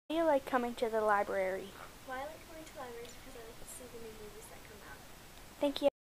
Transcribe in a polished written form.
Do you like coming to the library? Well, I like going to libraries because I like to see the new movies that come out. Thank you.